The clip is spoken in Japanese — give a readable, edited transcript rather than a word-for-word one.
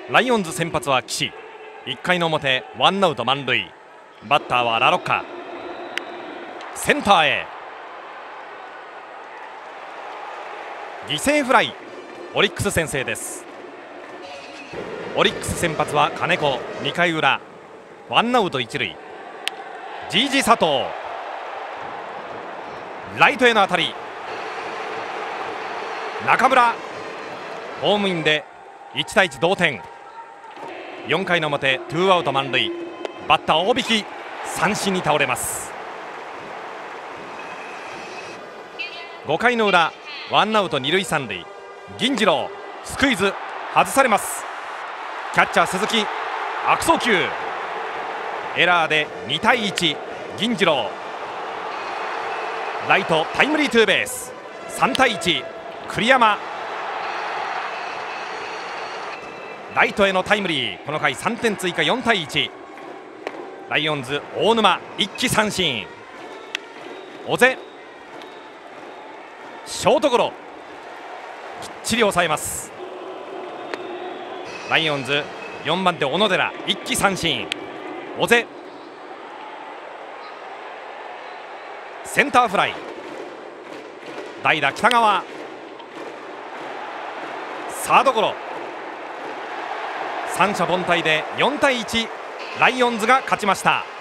ライオンズ先発は岸。1回の表ワンアウト満塁。バッターはラロッカ。センターへ犠牲フライ。オリックス先制です。オリックス先発は金子。2回裏ワンアウト1塁。GG佐藤ライトへの当たり。中村ホームインで1対1同点。4回の表ツーアウト満塁。バッター大引き三振に倒れます。5回の裏ワンアウト2塁3塁。銀次郎スクイズ外されます。キャッチャー鈴木悪送球。エラーで2対1。銀次郎ライトタイムリーツーベース。3対1。栗山ライトへのタイムリー。この回3点追加。4対1。ライオンズ大沼一気三振。小瀬ショートゴロきっちり抑えます。ライオンズ4番手小野寺一気三振。小瀬センターフライ。代打北川サードゴロ。三者凡退で4対1。ライオンズが勝ちました。